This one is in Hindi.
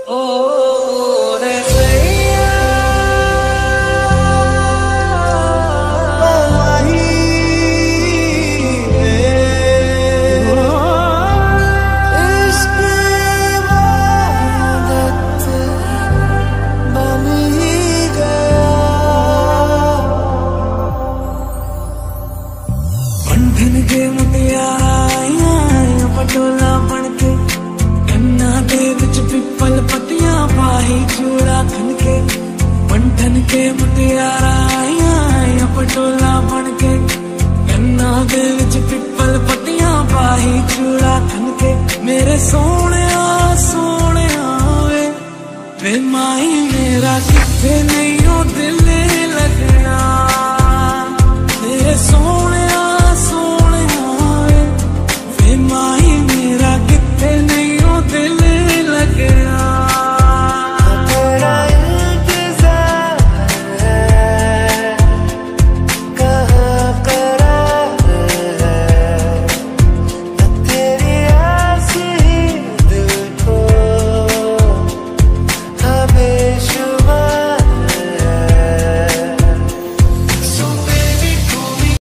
ओ रे सैया इश्क इबादत बन ही गया। बंधन के मुटियारा पटोला बनके कन्ना दे विच पिपल पत्तियां पाही चूड़ा खनके। बंधन के मुटियारा पटोला बनके कन्ना दे विच पिपल पत्तियां पाही चूड़ा खनके। मेरे सोने सोने वे माही मेरा किथे नहीं हो दिल